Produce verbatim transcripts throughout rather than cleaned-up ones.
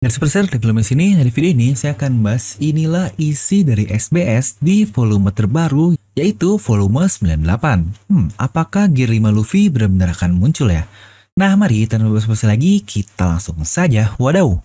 Dan seperti di film sini, dari video ini saya akan bahas inilah isi dari S B S di volume terbaru, yaitu volume sembilan puluh delapan. Hmm, apakah Gear lima Luffy benar-benar akan muncul ya? Nah, mari tanpa basa-basi lagi, kita langsung saja wadaw.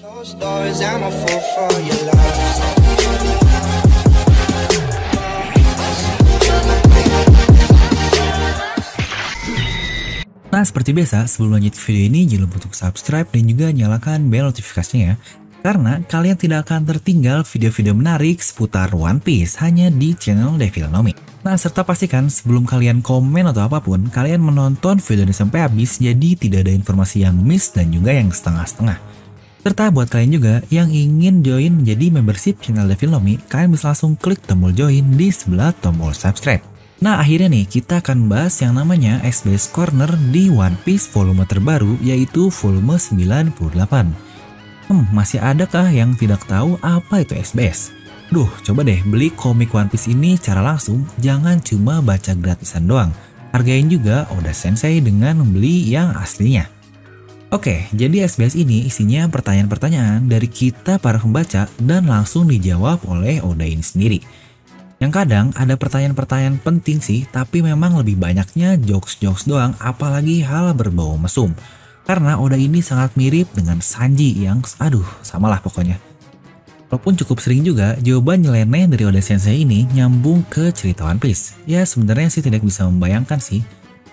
Nah, seperti biasa, sebelum lanjut video ini, jangan lupa untuk subscribe dan juga nyalakan bel notifikasinya ya. Karena kalian tidak akan tertinggal video-video menarik seputar One Piece hanya di channel Devil Nomi. Nah, serta pastikan sebelum kalian komen atau apapun, kalian menonton video ini sampai habis, jadi tidak ada informasi yang miss dan juga yang setengah-setengah. Serta buat kalian juga yang ingin join menjadi membership channel Devil Nomi, kalian bisa langsung klik tombol join di sebelah tombol subscribe. Nah, akhirnya nih kita akan bahas yang namanya S B S Corner di One Piece volume terbaru, yaitu volume sembilan puluh delapan. Hmm, masih adakah yang tidak tahu apa itu S B S? Duh, coba deh beli komik One Piece ini secara langsung, jangan cuma baca gratisan doang. Hargain juga Oda Sensei dengan membeli yang aslinya. Oke, jadi S B S ini isinya pertanyaan-pertanyaan dari kita para pembaca dan langsung dijawab oleh Oda ini sendiri. Yang kadang ada pertanyaan-pertanyaan penting sih, tapi memang lebih banyaknya jokes-jokes doang, apalagi hal berbau mesum. Karena Oda ini sangat mirip dengan Sanji yang, aduh, samalah pokoknya. Walaupun cukup sering juga, jawaban nyeleneh dari Oda Sensei ini nyambung ke cerita One Piece. Ya sebenarnya sih tidak bisa membayangkan sih.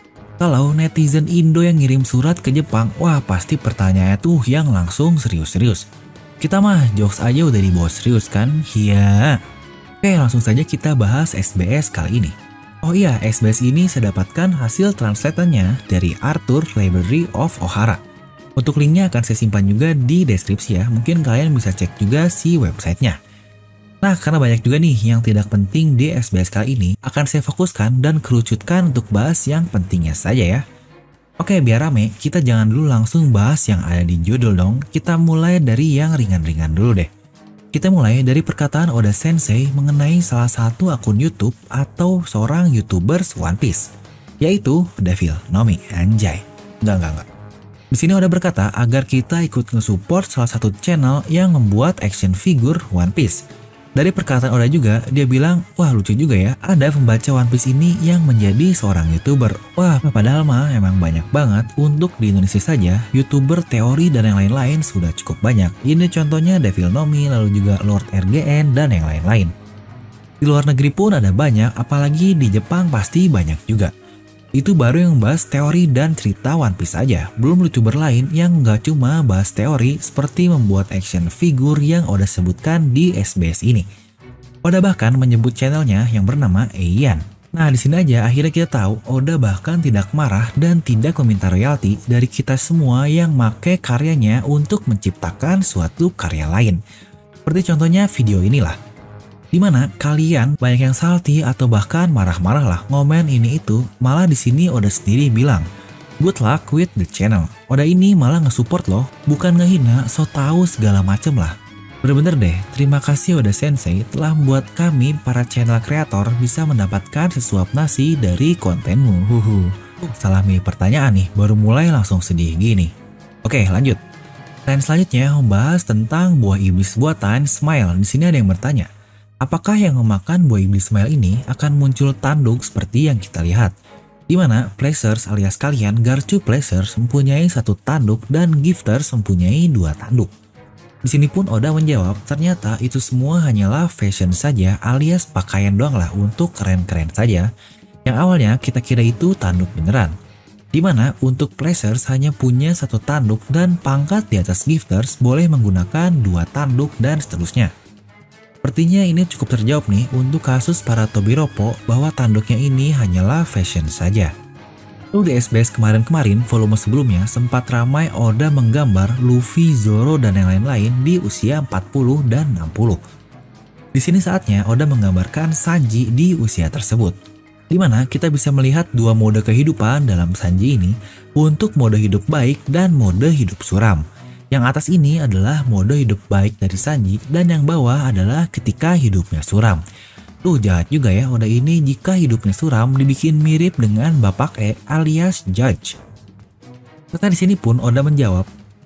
Kalau netizen Indo yang ngirim surat ke Jepang, wah pasti pertanyaannya tuh yang langsung serius-serius. Kita mah jokes aja udah dibawa serius kan? Iya. Oke, langsung saja kita bahas S B S kali ini. Oh iya, S B S ini saya dapatkan hasil translatannya dari Arthur Library of Ohara. Untuk linknya akan saya simpan juga di deskripsi ya, mungkin kalian bisa cek juga si websitenya. Nah, karena banyak juga nih yang tidak penting di S B S kali ini, akan saya fokuskan dan kerucutkan untuk bahas yang pentingnya saja ya. Oke, biar rame, kita jangan dulu langsung bahas yang ada di judul dong, kita mulai dari yang ringan-ringan dulu deh. Kita mulai dari perkataan Oda Sensei mengenai salah satu akun YouTube atau seorang YouTubers One Piece, yaitu Devil Nomi. Anjay. Enggak, enggak, enggak. Di sini Oda berkata agar kita ikut nge-support salah satu channel yang membuat action figure One Piece. Dari perkataan Oda juga, dia bilang, wah lucu juga ya, ada pembaca One Piece ini yang menjadi seorang YouTuber. Wah, padahal mah emang banyak banget, untuk di Indonesia saja, YouTuber teori dan yang lain-lain sudah cukup banyak. Ini contohnya Devil Nomi, lalu juga Lord R G N, dan yang lain-lain. Di luar negeri pun ada banyak, apalagi di Jepang pasti banyak juga. Itu baru yang membahas teori dan cerita One Piece aja, belum YouTuber lain yang nggak cuma bahas teori seperti membuat action figure yang Oda sebutkan di S B S ini. Oda bahkan menyebut channelnya yang bernama Eian. Nah, di sini aja akhirnya kita tahu Oda bahkan tidak marah dan tidak meminta royalti dari kita semua yang make karyanya untuk menciptakan suatu karya lain. Seperti contohnya video inilah. Dimana kalian banyak yang salty atau bahkan marah-marah lah ngomen ini itu, malah di sini Oda sendiri bilang, good luck with the channel. Oda ini malah nge-support loh, bukan ngehina, so tahu segala macem lah. Bener-bener deh, terima kasih Oda Sensei telah membuat kami para channel kreator bisa mendapatkan sesuap nasi dari kontenmu. Huhu. Uh, salah milih pertanyaan nih, baru mulai langsung sedih gini. Oke, lanjut. Dan selanjutnya membahas tentang buah iblis buatan Smile. Di sini ada yang bertanya, apakah yang memakan buah iblis Smile ini akan muncul tanduk seperti yang kita lihat? Di mana Placers alias kalian Garchu Placers mempunyai satu tanduk dan Gifters mempunyai dua tanduk. Di sini pun Oda menjawab, ternyata itu semua hanyalah fashion saja alias pakaian doang lah untuk keren-keren saja. Yang awalnya kita kira itu tanduk beneran. Di mana untuk Placers hanya punya satu tanduk dan pangkat di atas Gifters boleh menggunakan dua tanduk dan seterusnya. Sepertinya ini cukup terjawab nih untuk kasus para Tobiropo bahwa tanduknya ini hanyalah fashion saja. Lalu di S B S kemarin-kemarin volume sebelumnya sempat ramai Oda menggambar Luffy, Zoro, dan yang lain-lain di usia empat puluh dan enam puluh. Di sini saatnya Oda menggambarkan Sanji di usia tersebut. Di mana kita bisa melihat dua mode kehidupan dalam Sanji ini untuk mode hidup baik dan mode hidup suram. Yang atas ini adalah mode hidup baik dari Sanji dan yang bawah adalah ketika hidupnya suram. Tuh jahat juga ya Oda ini jika hidupnya suram dibikin mirip dengan Bapak E alias Judge. Serta di sini pun Oda menjawab,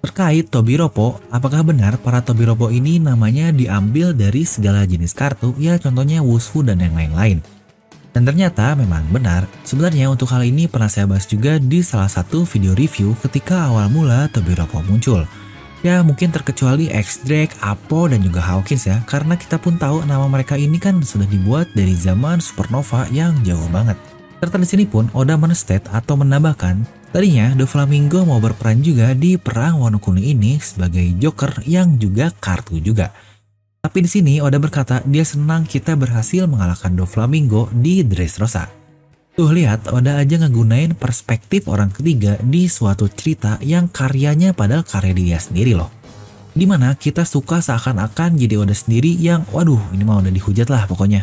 Terkait Tobiropo, apakah benar para Tobiropo ini namanya diambil dari segala jenis kartu, ya contohnya Wushu dan yang lain-lain? Dan ternyata memang benar. Sebenarnya untuk hal ini pernah saya bahas juga di salah satu video review ketika awal mula Tobiropo muncul. Ya mungkin terkecuali X-Drake, Apo, dan juga Hawkins ya, karena kita pun tahu nama mereka ini kan sudah dibuat dari zaman Supernova yang jauh banget. Serta di sini pun Oda men-state atau menambahkan, tadinya Doflamingo mau berperan juga di perang Wano Kuni ini sebagai Joker yang juga kartu juga. Tapi di sini Oda berkata dia senang kita berhasil mengalahkan Doflamingo di Dressrosa. Tuh lihat, Oda aja ngegunain perspektif orang ketiga di suatu cerita yang karyanya padahal karya dia sendiri loh. Dimana kita suka seakan-akan jadi Oda sendiri yang waduh ini mah udah dihujat lah pokoknya.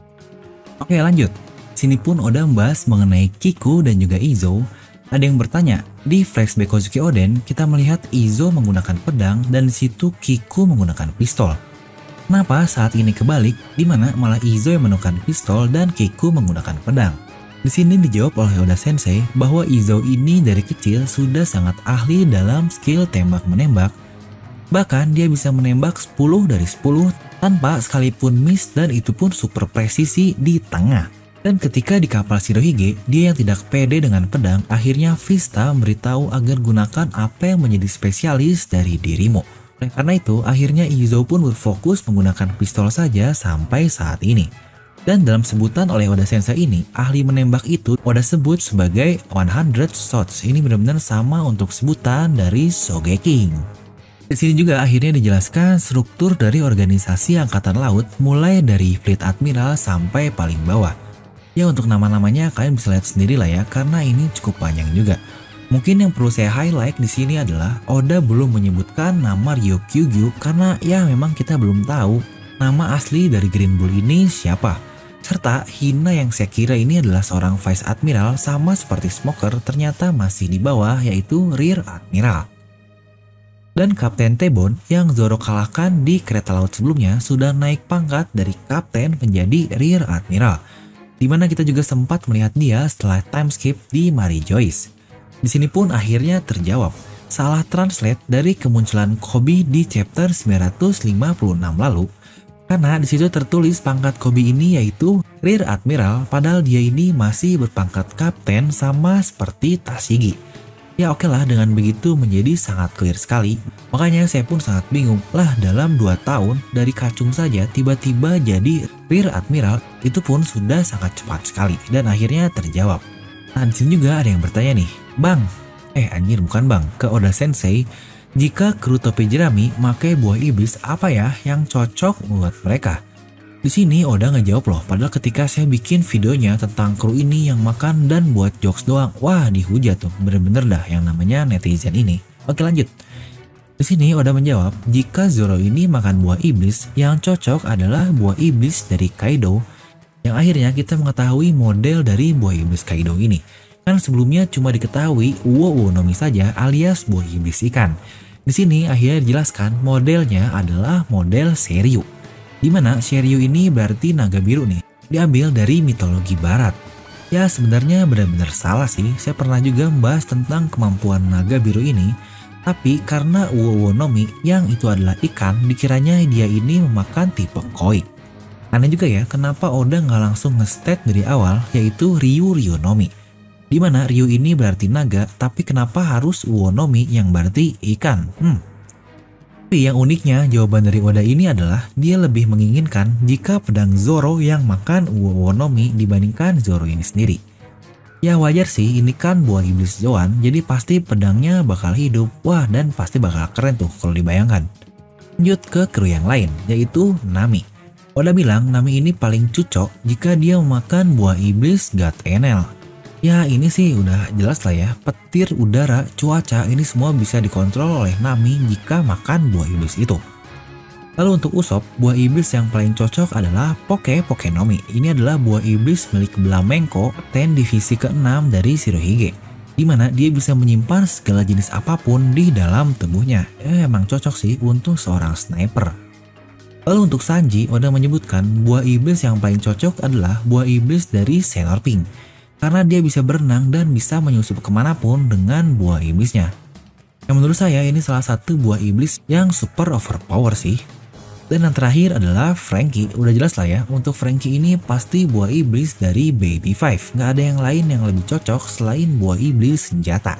Oke lanjut. Sini pun Oda membahas mengenai Kiku dan juga Izo. Ada yang bertanya, di flashback Kozuki Oden kita melihat Izo menggunakan pedang dan di situ Kiku menggunakan pistol. Kenapa saat ini kebalik, di mana malah Izo yang menggunakan pistol dan Kiku menggunakan pedang? Di sini dijawab oleh Oda Sensei bahwa Izo ini dari kecil sudah sangat ahli dalam skill tembak menembak. Bahkan dia bisa menembak sepuluh dari sepuluh tanpa sekalipun miss dan itu pun super presisi di tengah. Dan ketika di kapal Shirohige, dia yang tidak pede dengan pedang, akhirnya Vista memberitahu agar gunakan apa yang menjadi spesialis dari dirimu. Oleh karena itu, akhirnya Izo pun berfokus menggunakan pistol saja sampai saat ini. Dan dalam sebutan oleh Oda Sensei ini, ahli menembak itu Oda sebut sebagai seratus shots. Ini benar-benar sama untuk sebutan dari Sogeking. Di sini juga akhirnya dijelaskan struktur dari organisasi Angkatan Laut mulai dari Fleet Admiral sampai paling bawah. Ya untuk nama-namanya kalian bisa lihat sendiri lah ya, karena ini cukup panjang juga. Mungkin yang perlu saya highlight di sini adalah Oda belum menyebutkan nama Ryokyugyu karena ya memang kita belum tahu nama asli dari Green Bull ini siapa. Serta Hina yang saya kira ini adalah seorang Vice Admiral sama seperti Smoker ternyata masih di bawah yaitu Rear Admiral. Dan Kapten T-Bone yang Zoro kalahkan di kereta laut sebelumnya sudah naik pangkat dari Kapten menjadi Rear Admiral. Dimana kita juga sempat melihat dia setelah time skip di Mary Joyce. Di sini pun akhirnya terjawab, salah translate dari kemunculan Koby di chapter sembilan ratus lima puluh enam lalu. Karena di situ tertulis pangkat Koby ini yaitu Rear Admiral, padahal dia ini masih berpangkat Kapten sama seperti Tashigi. Ya oke lah, dengan begitu menjadi sangat clear sekali. Makanya saya pun sangat bingung lah, dalam dua tahun dari kacung saja tiba-tiba jadi Rear Admiral, itu pun sudah sangat cepat sekali dan akhirnya terjawab. Nah di sini juga ada yang bertanya nih, Bang, eh anjir bukan Bang, ke Oda Sensei, jika kru topi jerami pakai buah iblis apa ya yang cocok buat mereka? Di sini Oda ngejawab loh, padahal ketika saya bikin videonya tentang kru ini yang makan dan buat jokes doang, wah dihujat tuh, bener-bener dah yang namanya netizen ini. Oke lanjut. Di sini Oda menjawab, jika Zoro ini makan buah iblis, yang cocok adalah buah iblis dari Kaido, yang akhirnya kita mengetahui model dari buah iblis Kaido ini. Kan sebelumnya cuma diketahui Uo Nomi saja alias buah iblis ikan. Di sini akhirnya dijelaskan modelnya adalah model Seryu. Dimana Seryu ini berarti naga biru nih, diambil dari mitologi barat. Ya sebenarnya benar-benar salah sih, saya pernah juga membahas tentang kemampuan naga biru ini. Tapi karena Uo Nomi yang itu adalah ikan, dikiranya dia ini memakan tipe koi. Aneh juga ya, kenapa Oda nggak langsung nge-state dari awal yaitu Ryu Ryonomi. Dimana Ryu ini berarti naga, tapi kenapa harus Uo Nomi yang berarti ikan? Hmm. Tapi yang uniknya jawaban dari Oda ini adalah dia lebih menginginkan jika pedang Zoro yang makan Uo Nomi dibandingkan Zoro ini sendiri. Ya wajar sih, ini kan buah iblis Zoan, jadi pasti pedangnya bakal hidup. Wah dan pasti bakal keren tuh kalau dibayangkan. Lanjut ke kru yang lain, yaitu Nami. Oda bilang Nami ini paling cocok jika dia memakan buah iblis God Enel. Ya ini sih udah jelas lah ya, petir, udara, cuaca ini semua bisa dikontrol oleh Nami jika makan buah iblis itu. Lalu untuk Usopp, buah iblis yang paling cocok adalah Poke Pokenomi. Ini adalah buah iblis milik Blamenko, Kapten divisi keenam dari Shirohige. Dimana dia bisa menyimpan segala jenis apapun di dalam tubuhnya. Eh, emang cocok sih untuk seorang sniper. Lalu untuk Sanji, Oda menyebutkan buah iblis yang paling cocok adalah buah iblis dari Senor Pink. Karena dia bisa berenang dan bisa menyusup kemanapun dengan buah iblisnya. Yang menurut saya ini salah satu buah iblis yang super overpower sih. Dan yang terakhir adalah Franky. Udah jelas lah ya, untuk Franky ini pasti buah iblis dari Baby Five. Nggak ada yang lain yang lebih cocok selain buah iblis senjata.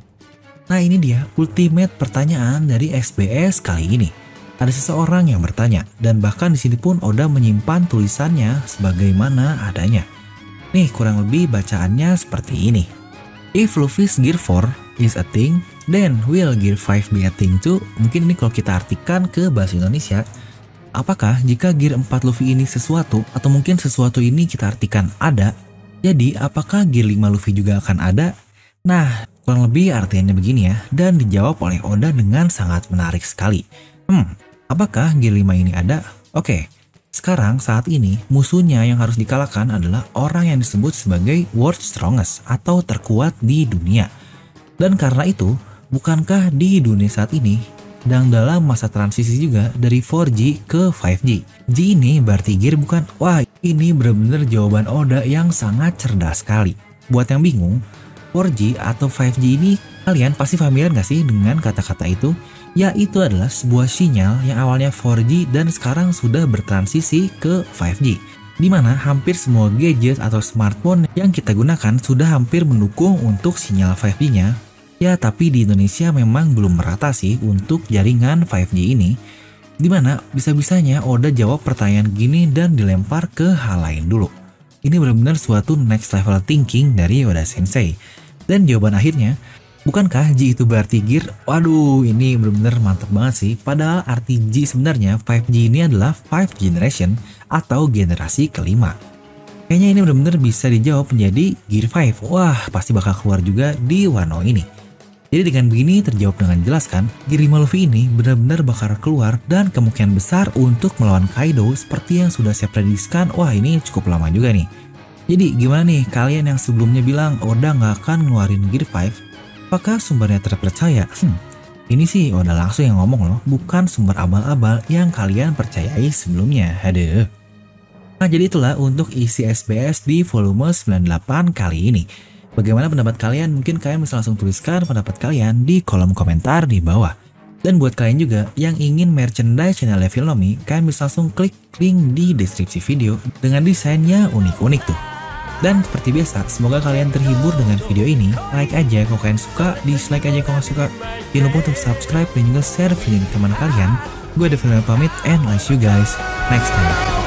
Nah ini dia ultimate pertanyaan dari X B S kali ini. Ada seseorang yang bertanya, dan bahkan di sini pun Oda menyimpan tulisannya sebagaimana adanya. Nih kurang lebih bacaannya seperti ini. If Luffy's Gear four is a thing, then will Gear five be a thing too? Mungkin ini kalau kita artikan ke bahasa Indonesia, apakah jika Gear empat Luffy ini sesuatu, atau mungkin sesuatu ini kita artikan ada, jadi apakah Gear lima Luffy juga akan ada? Nah, kurang lebih artinya begini ya, dan dijawab oleh Oda dengan sangat menarik sekali. Hmm, apakah Gear lima ini ada? Oke, sekarang saat ini musuhnya yang harus dikalahkan adalah orang yang disebut sebagai World Strongest atau terkuat di dunia. Dan karena itu, bukankah di dunia saat ini sedang dalam masa transisi juga dari four G ke five G? G ini berarti Gear bukan? Wah, ini benar-benar jawaban Oda yang sangat cerdas sekali. Buat yang bingung, four G atau five G ini kalian pasti familiar gak sih dengan kata-kata itu? Ya itu adalah sebuah sinyal yang awalnya four G dan sekarang sudah bertransisi ke five G. Dimana hampir semua gadget atau smartphone yang kita gunakan sudah hampir mendukung untuk sinyal five G nya. Ya tapi di Indonesia memang belum merata sih untuk jaringan five G ini. Dimana bisa-bisanya Oda jawab pertanyaan gini dan dilempar ke hal lain dulu. Ini benar-benar suatu next level thinking dari Oda Sensei. Dan jawaban akhirnya, bukankah G itu berarti Gear? Waduh, ini benar-benar mantap banget sih. Padahal arti G sebenarnya five G ini adalah five generation atau generasi kelima. Kayaknya ini benar-benar bisa dijawab menjadi Gear five. Wah, pasti bakal keluar juga di Wano ini. Jadi dengan begini terjawab dengan jelas kan, Gear lima Luffy ini benar-benar bakal keluar dan kemungkinan besar untuk melawan Kaido seperti yang sudah saya prediksikan. Wah, ini cukup lama juga nih. Jadi gimana nih kalian yang sebelumnya bilang Oda nggak akan ngeluarin Gear five? Apakah sumbernya terpercaya? Hmm, ini sih Oda langsung yang ngomong loh, bukan sumber abal-abal yang kalian percayai sebelumnya. Aduh. Nah jadi itulah untuk isi S B S di volume sembilan puluh delapan kali ini. Bagaimana pendapat kalian? Mungkin kalian bisa langsung tuliskan pendapat kalian di kolom komentar di bawah. Dan buat kalian juga yang ingin merchandise channel Filmnomi, kalian bisa langsung klik link di deskripsi video dengan desainnya unik-unik tuh. Dan seperti biasa, semoga kalian terhibur dengan video ini. Like aja kalau kalian suka, dislike aja kalau nggak suka. Jangan lupa untuk subscribe dan juga share video ini ke teman kalian. Gue ada Filmnomi pamit and I'll see you guys next time.